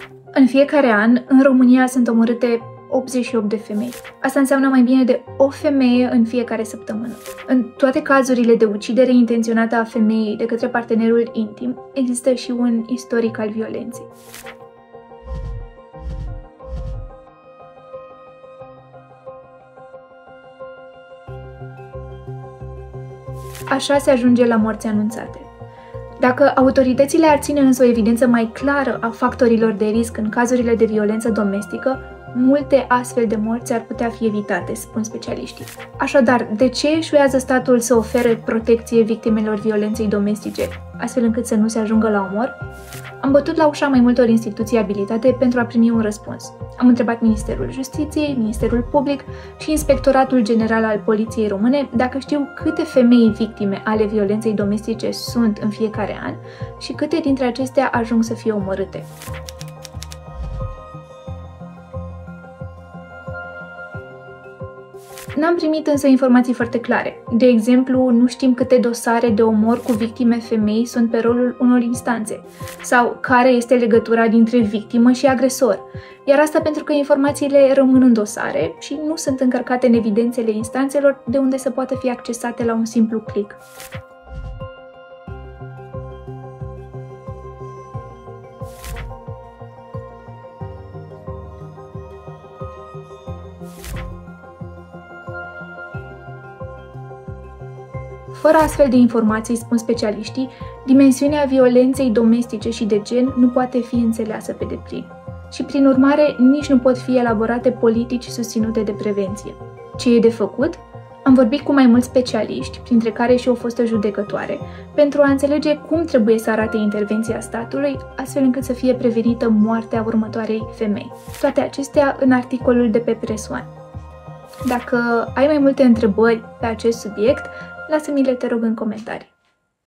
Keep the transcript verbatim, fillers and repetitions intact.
În fiecare an, în România sunt omorâte optzeci și opt de femei. Asta înseamnă mai bine de o femeie în fiecare săptămână. În toate cazurile de ucidere intenționată a femeii de către partenerul intim, există și un istoric al violenței. Așa se ajunge la morți anunțate. Dacă autoritățile ar ține însă o evidență mai clară a factorilor de risc în cazurile de violență domestică, multe astfel de morți ar putea fi evitate, spun specialiștii. Așadar, de ce eșuează statul să ofere protecție victimelor violenței domestice, astfel încât să nu se ajungă la omor? Am bătut la ușa mai multor instituții abilitate pentru a primi un răspuns. Am întrebat Ministerul Justiției, Ministerul Public și Inspectoratul General al Poliției Române dacă știu câte femei victime ale violenței domestice sunt în fiecare an și câte dintre acestea ajung să fie omorâte. N-am primit însă informații foarte clare. De exemplu, nu știm câte dosare de omor cu victime femei sunt pe rolul unor instanțe, sau care este legătura dintre victimă și agresor, iar asta pentru că informațiile rămân în dosare și nu sunt încărcate în evidențele instanțelor de unde să poată fi accesate la un simplu click. Fără astfel de informații, spun specialiștii, dimensiunea violenței domestice și de gen nu poate fi înțeleasă pe deplin și, prin urmare, nici nu pot fi elaborate politici susținute de prevenție. Ce e de făcut? Am vorbit cu mai mulți specialiști, printre care și o fostă judecătoare, pentru a înțelege cum trebuie să arate intervenția statului, astfel încât să fie prevenită moartea următoarei femei. Toate acestea în articolul de pe Press One. Dacă ai mai multe întrebări pe acest subiect, lasă-mi-le, te rog, în comentarii.